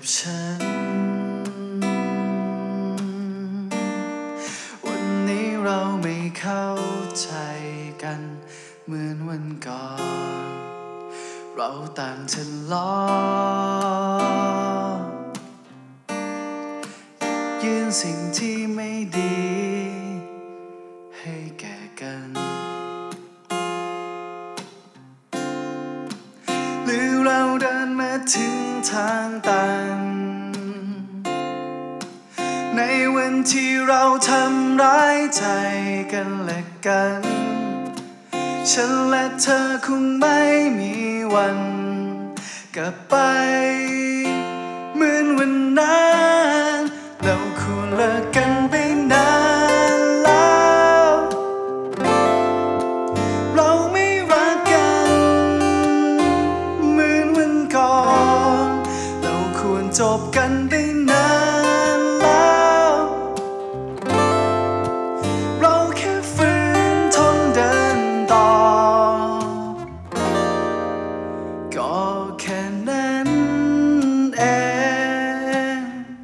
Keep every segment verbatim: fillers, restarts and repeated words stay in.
ฉันวันนี้เราไม่เข้าใจกันเหมือนวันก่อนเราต่างทะเลาะยืนสิ่งที่ไม่ดีให้แก่กันหรือเราเดินมาถึงทางตันในวันที่เราทำร้ายใจกันและกันฉันและเธอคงไม่มีวันกลับไปเหมือนวันนั้นเราควรเลิกกันไปนานแล้วเราไม่รักกันเหมือนวันก่อนเราควรจบกันไปนานแล้วเราแค่ฝืนทนเดินต่อก็แค่นั้นเอง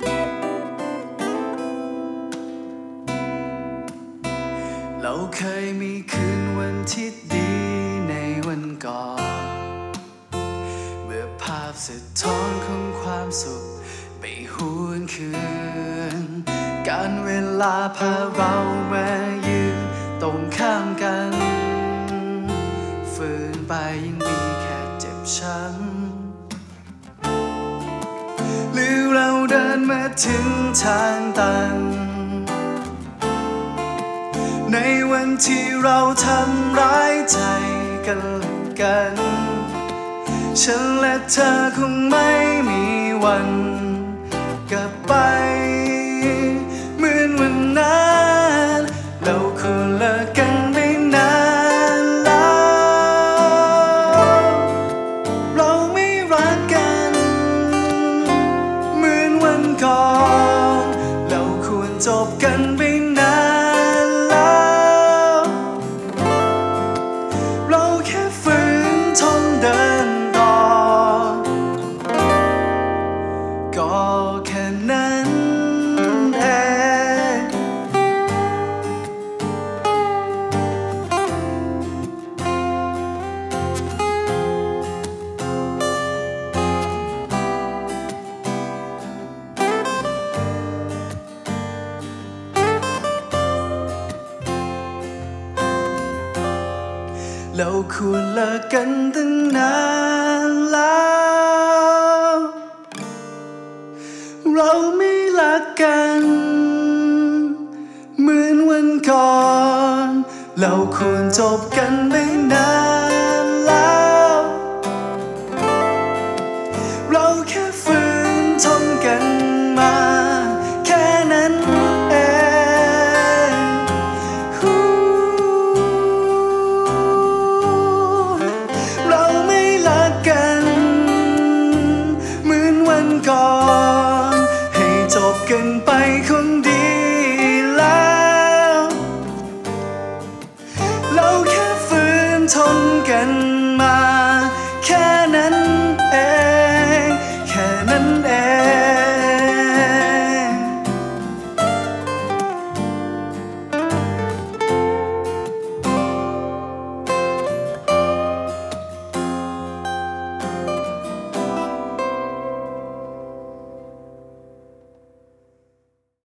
เราเคยมีคืนวันที่ดีในวันก่อนเมื่อภาพสะท้อนของความสุขไม่หวนคืนการเวลาพาเรามายืนตรงข้ามกันฝืนไปยังมีแค่เจ็บช้ำหรือเราเดินมาถึงทางตันในวันที่เราทำร้ายใจกันและกันฉันและเธอคงไม่มีวันกลับไปเหมือนวันนั้นเราควรเลิกกันไปนานแล้วเราไม่รักกันเหมือนวันก่อนเราควรจบกันไปนานแล้วเราแค่ฝืนทนเดินต่อก็แค่นั้นเองเราควรเลิกกันตั้งนานแล้วเราไม่รักกันเหมือนวันก่อนเราควรจบกันไปนาน